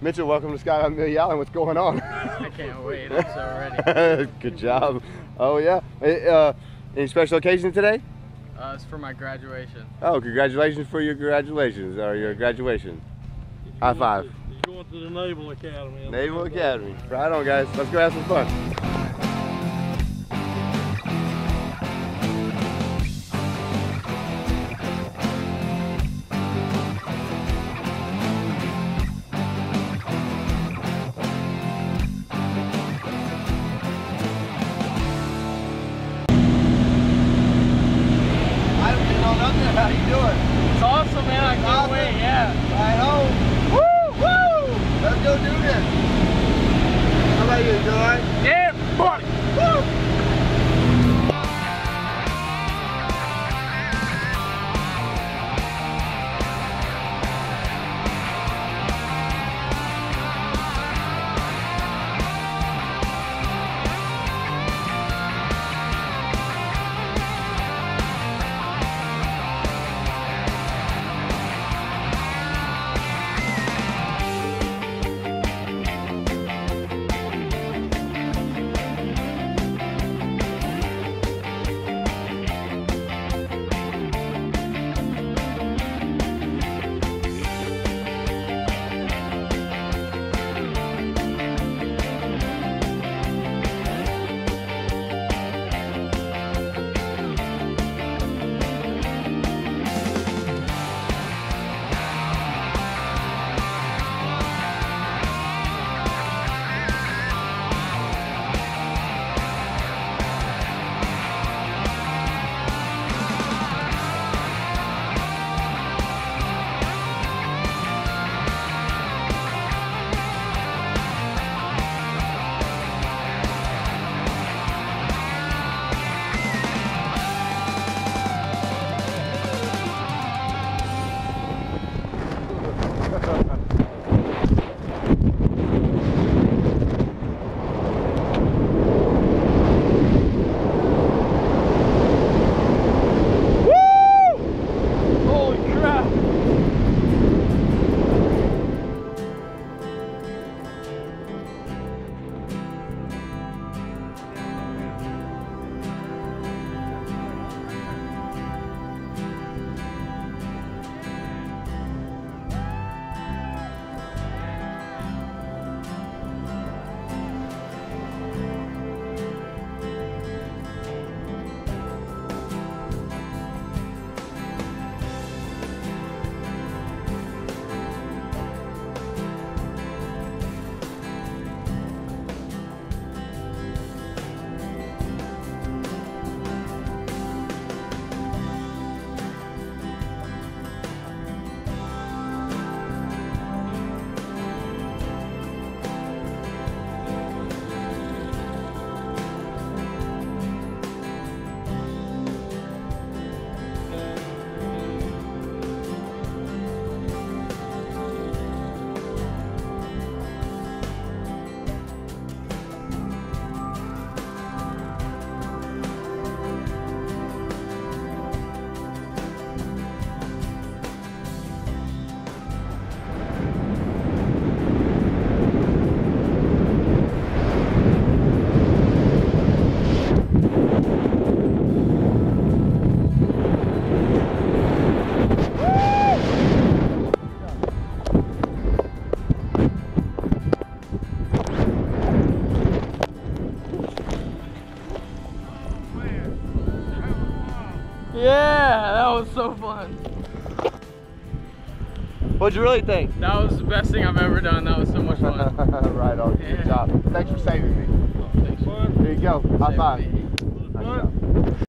Mitchell, welcome to Skyline Amelia Island. What's going on? I can't wait. I'm so ready. Good job. Oh yeah. Any special occasion today? It's for my graduation. Oh, congratulations for your congratulations or your graduation. High five. He's going to the Naval Academy. Naval Academy. Right on, guys. Let's go have some fun. How you doing? It's awesome, man. I can't wait. Yeah. Right home. Woo! Woo! Let's go do this. How about you, John? Yeah, buddy. Woo! Yeah, that was so fun. What'd you really think? That was the best thing I've ever done. That was so much fun. Right on. Yeah. Good job. Thanks for saving me. Thanks. There you go. High five. Saving me. Nice job.